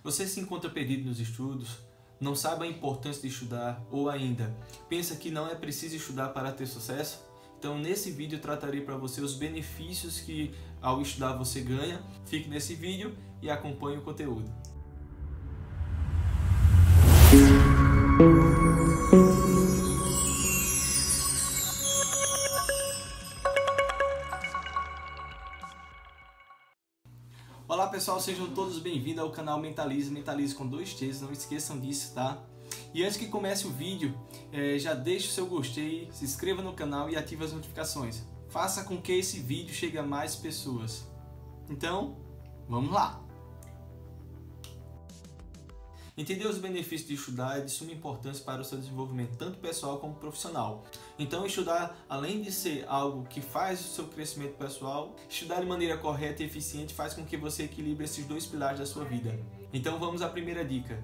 Você se encontra perdido nos estudos? Não sabe a importância de estudar? Ou ainda, pensa que não é preciso estudar para ter sucesso? Então nesse vídeo eu tratarei para você os benefícios que ao estudar você ganha. Fique nesse vídeo e acompanhe o conteúdo. Olá pessoal, sejam todos bem-vindos ao canal Mentalize com 2 T's, não esqueçam disso, tá? E antes que comece o vídeo, já deixe o seu gostei, se inscreva no canal e ative as notificações. Faça com que esse vídeo chegue a mais pessoas. Então, vamos lá! Entender os benefícios de estudar é de suma importância para o seu desenvolvimento, tanto pessoal como profissional. Então, estudar, além de ser algo que faz o seu crescimento pessoal, estudar de maneira correta e eficiente faz com que você equilibre esses 2 pilares da sua vida. Então, vamos à primeira dica.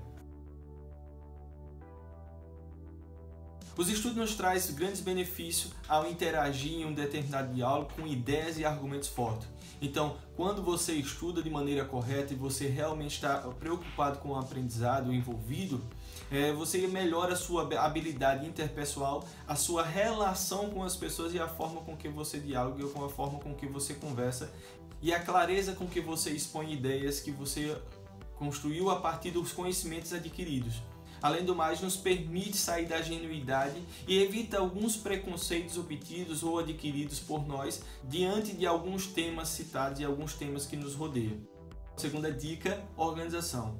Os estudos nos trazem grandes benefícios ao interagir em um determinado diálogo com ideias e argumentos fortes. Então, quando você estuda de maneira correta e você realmente está preocupado com o aprendizado envolvido, você melhora a sua habilidade interpessoal, a sua relação com as pessoas e a forma com que você dialoga, com a forma com que você conversa e a clareza com que você expõe ideias que você construiu a partir dos conhecimentos adquiridos. Além do mais, nos permite sair da genuidade e evita alguns preconceitos obtidos ou adquiridos por nós diante de alguns temas citados e alguns temas que nos rodeiam. Segunda dica, organização.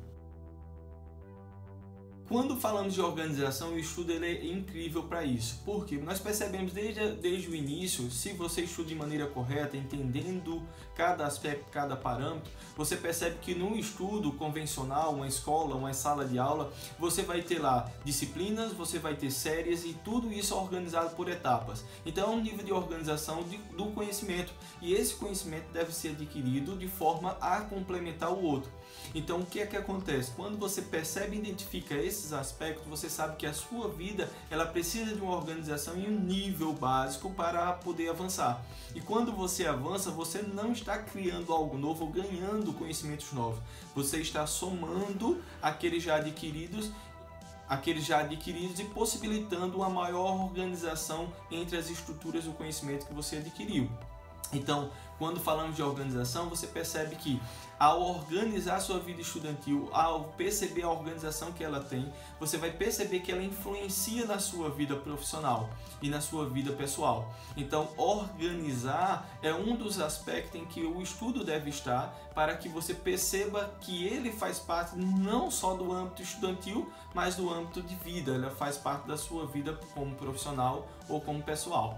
Quando falamos de organização, o estudo é incrível para isso. Porque nós percebemos desde o início, se você estuda de maneira correta, entendendo cada aspecto, cada parâmetro, você percebe que no estudo convencional, uma escola, uma sala de aula, você vai ter lá disciplinas, você vai ter séries e tudo isso é organizado por etapas. Então é um nível de organização do conhecimento e esse conhecimento deve ser adquirido de forma a complementar o outro. Então o que é que acontece? Quando você percebe e identifica esses aspectos, você sabe que a sua vida ela precisa de uma organização em um nível básico para poder avançar. E quando você avança, você não está criando algo novo ou ganhando conhecimentos novos. Você está somando aqueles já adquiridos e possibilitando uma maior organização entre as estruturas do conhecimento que você adquiriu. Então, quando falamos de organização, você percebe que ao organizar a sua vida estudantil, ao perceber a organização que ela tem, você vai perceber que ela influencia na sua vida profissional e na sua vida pessoal. Então, organizar é um dos aspectos em que o estudo deve estar para que você perceba que ele faz parte não só do âmbito estudantil, mas do âmbito de vida. Ela faz parte da sua vida como profissional ou como pessoal.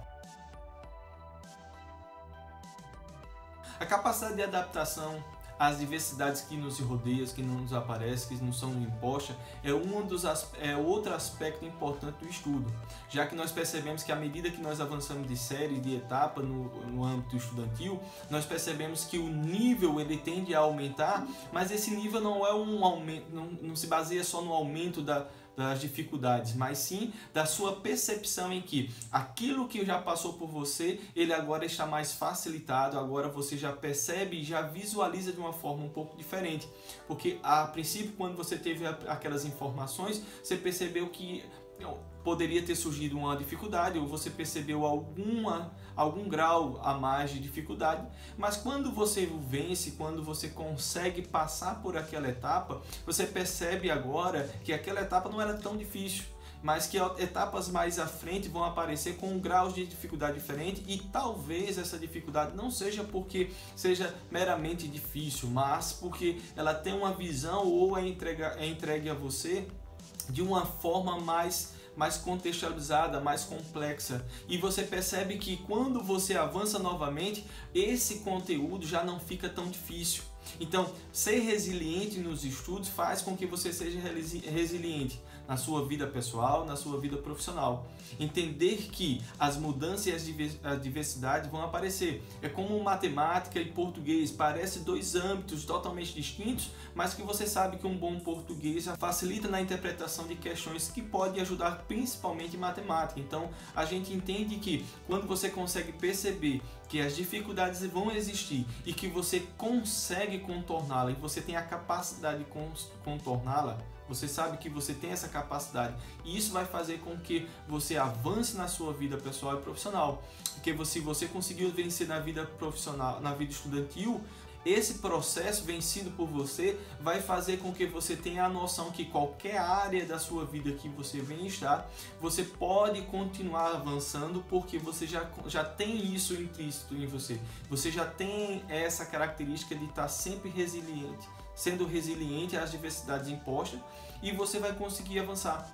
A capacidade de adaptação às diversidades que nos rodeiam, que não nos aparecem, que não são impostas, é outro aspecto importante do estudo, já que nós percebemos que à medida que nós avançamos de série, de etapa no âmbito estudantil, nós percebemos que o nível ele tende a aumentar, mas esse nível não é um aumento, não se baseia só no aumento das dificuldades, mas sim da sua percepção em que aquilo que já passou por você, ele agora está mais facilitado, agora você já percebe e já visualiza de uma forma um pouco diferente, porque a princípio quando você teve aquelas informações, você percebeu que poderia ter surgido uma dificuldade ou você percebeu algum grau a mais de dificuldade, mas quando você vence, quando você consegue passar por aquela etapa, você percebe agora que aquela etapa não era tão difícil, mas que etapas mais à frente vão aparecer com graus de dificuldade diferente e talvez essa dificuldade não seja porque seja meramente difícil, mas porque ela tem uma visão ou é entregue a você de uma forma mais contextualizada, mais complexa. E você percebe que quando você avança novamente, esse conteúdo já não fica tão difícil. Então, ser resiliente nos estudos faz com que você seja resiliente na sua vida pessoal, na sua vida profissional. Entender que as mudanças e as diversidades vão aparecer. É como matemática e português, parece 2 âmbitos totalmente distintos, mas que você sabe que um bom português facilita na interpretação de questões que pode ajudar principalmente em matemática. Então, a gente entende que quando você consegue perceber que as dificuldades vão existir e que você consegue contorná-la e você tem a capacidade de contorná-la, você sabe que você tem essa capacidade e isso vai fazer com que você avance na sua vida pessoal e profissional. Porque se você conseguiu vencer na vida profissional, na vida estudantil, esse processo vencido por você vai fazer com que você tenha a noção que qualquer área da sua vida que você venha estar, você pode continuar avançando porque você já tem isso implícito em você. Você já tem essa característica de estar sempre resiliente, sendo resiliente às diversidades impostas e você vai conseguir avançar.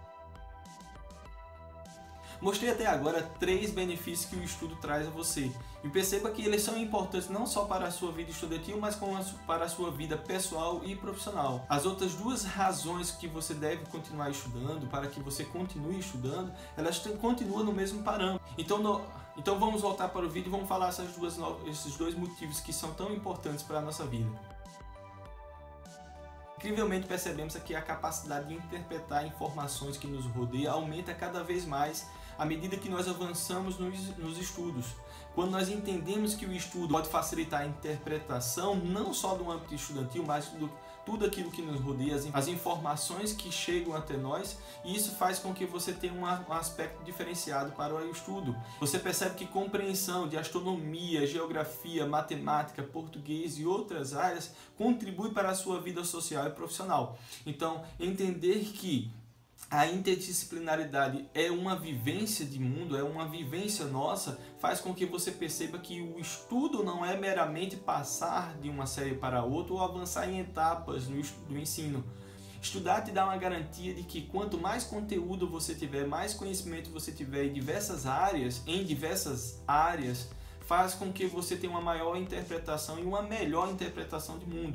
Mostrei até agora 3 benefícios que o estudo traz a você. E perceba que eles são importantes não só para a sua vida estudantil, mas para a sua vida pessoal e profissional. As outras 2 razões que você deve continuar estudando, para que você continue estudando, elas continuam no mesmo parâmetro. Então vamos voltar para o vídeo e vamos falar esses 2 motivos que são tão importantes para a nossa vida. Incrivelmente percebemos que a capacidade de interpretar informações que nos rodeiam aumenta cada vez mais à medida que nós avançamos nos estudos. Quando nós entendemos que o estudo pode facilitar a interpretação não só do âmbito estudantil, mas tudo aquilo que nos rodeia, as informações que chegam até nós, e isso faz com que você tenha um aspecto diferenciado para o estudo. Você percebe que compreensão de astronomia, geografia, matemática, português e outras áreas contribui para a sua vida social e profissional. Então, entender que a interdisciplinaridade é uma vivência de mundo, é uma vivência nossa, faz com que você perceba que o estudo não é meramente passar de uma série para outra ou avançar em etapas do ensino. Estudar te dá uma garantia de que quanto mais conteúdo você tiver, mais conhecimento você tiver em diversas áreas, faz com que você tenha uma maior interpretação e uma melhor interpretação de mundo.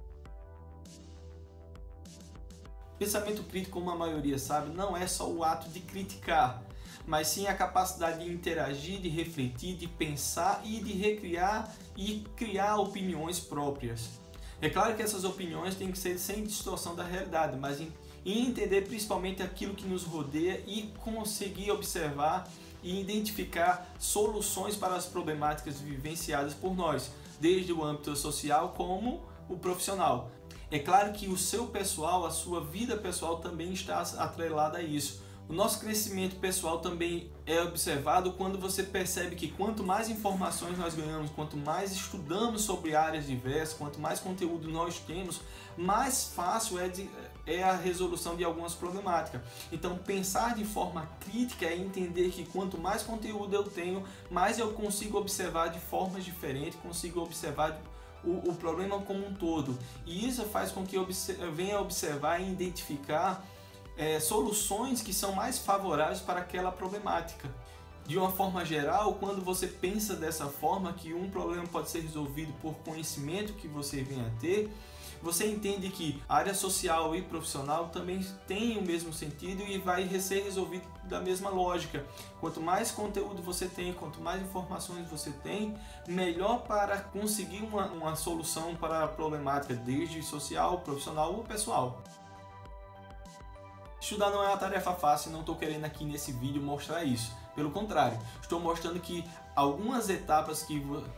Pensamento crítico, como a maioria sabe, não é só o ato de criticar, mas sim a capacidade de interagir, de refletir, de pensar e de recriar e criar opiniões próprias. É claro que essas opiniões têm que ser sem distorção da realidade, mas em entender principalmente aquilo que nos rodeia e conseguir observar e identificar soluções para as problemáticas vivenciadas por nós, desde o âmbito social como o profissional. É claro que o seu pessoal, a sua vida pessoal também está atrelada a isso. O nosso crescimento pessoal também é observado quando você percebe que quanto mais informações nós ganhamos, quanto mais estudamos sobre áreas diversas, quanto mais conteúdo nós temos, mais fácil é a resolução de algumas problemáticas. Então, pensar de forma crítica é entender que quanto mais conteúdo eu tenho, mais eu consigo observar de formas diferentes, consigo observar o problema como um todo. E isso faz com que eu venha observar e identificar soluções que são mais favoráveis para aquela problemática. De uma forma geral, quando você pensa dessa forma, que um problema pode ser resolvido por conhecimento que você venha a ter, você entende que a área social e profissional também tem o mesmo sentido e vai ser resolvido da mesma lógica. Quanto mais conteúdo você tem, quanto mais informações você tem, melhor para conseguir uma solução para a problemática, desde social, profissional ou pessoal. Estudar não é uma tarefa fácil, não estou querendo aqui nesse vídeo mostrar isso. Pelo contrário, estou mostrando que algumas etapas,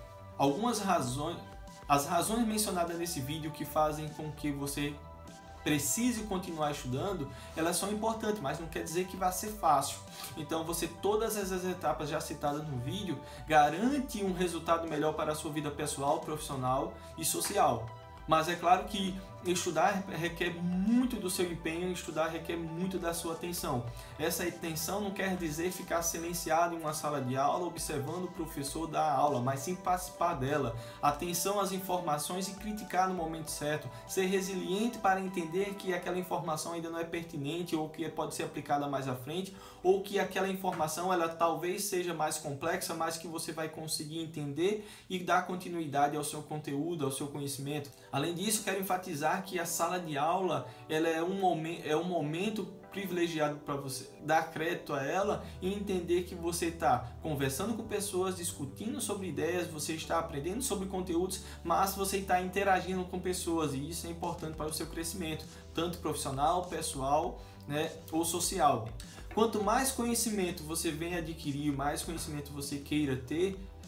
as razões mencionadas nesse vídeo que fazem com que você precise continuar estudando, elas são importantes, mas não quer dizer que vai ser fácil. Então todas essas etapas já citadas no vídeo garante um resultado melhor para a sua vida pessoal, profissional e social. Mas é claro que estudar requer muito do seu empenho, estudar requer muito da sua atenção. Essa atenção não quer dizer ficar silenciado em uma sala de aula observando o professor dar aula, mas sim participar dela. Atenção às informações e criticar no momento certo. Ser resiliente para entender que aquela informação ainda não é pertinente ou que pode ser aplicada mais à frente, ou que aquela informação ela talvez seja mais complexa, mas que você vai conseguir entender e dar continuidade ao seu conteúdo, ao seu conhecimento. Além disso, quero enfatizar que a sala de aula ela é um momento privilegiado para você dar crédito a ela e entender que você está conversando com pessoas, discutindo sobre ideias, você está aprendendo sobre conteúdos, mas você está interagindo com pessoas e isso é importante para o seu crescimento, tanto profissional, pessoal, ou social. Quanto mais conhecimento você vem adquirir, mais conhecimento você queira ter,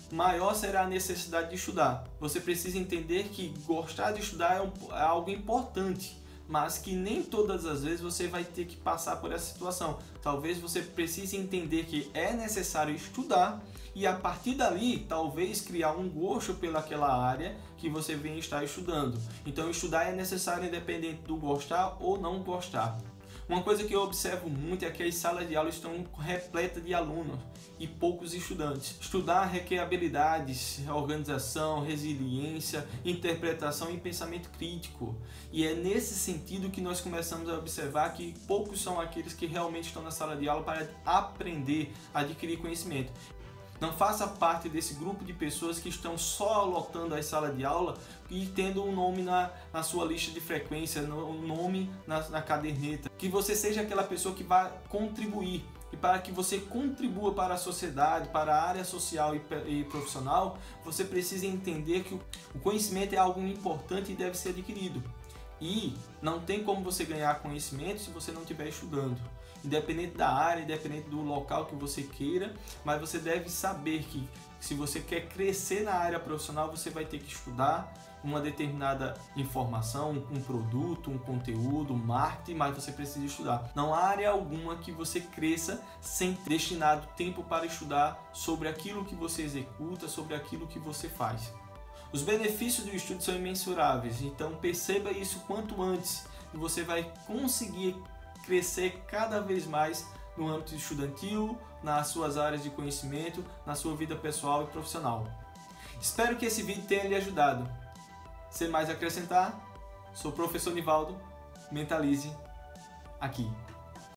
maior será a necessidade de estudar. Você precisa entender que gostar de estudar é algo importante, mas que nem todas as vezes você vai ter que passar por essa situação. Talvez você precise entender que é necessário estudar e a partir dali, talvez criar um gosto pelaquela área que você vem estar estudando. Então estudar é necessário independente do gostar ou não gostar. Uma coisa que eu observo muito é que as salas de aula estão repletas de alunos e poucos estudantes. Estudar requer habilidades, organização, resiliência, interpretação e pensamento crítico. E é nesse sentido que nós começamos a observar que poucos são aqueles que realmente estão na sala de aula para aprender, adquirir conhecimento. Não faça parte desse grupo de pessoas que estão só lotando as salas de aula e tendo um nome na sua lista de frequência, um nome na caderneta. Que você seja aquela pessoa que vai contribuir. E para que você contribua para a sociedade, para a área social e profissional, você precisa entender que o conhecimento é algo importante e deve ser adquirido. E não tem como você ganhar conhecimento se você não estiver estudando. Independente da área, independente do local que você queira, mas você deve saber que se você quer crescer na área profissional, você vai ter que estudar uma determinada informação, um produto, um conteúdo, um marketing, mas você precisa estudar. Não há área alguma que você cresça sem ter destinado tempo para estudar sobre aquilo que você executa, sobre aquilo que você faz. Os benefícios do estudo são imensuráveis, então perceba isso quanto antes e você vai conseguir crescer cada vez mais no âmbito estudantil, nas suas áreas de conhecimento, na sua vida pessoal e profissional. Espero que esse vídeo tenha lhe ajudado. Sem mais acrescentar, sou o professor Nivaldo, mentalize aqui.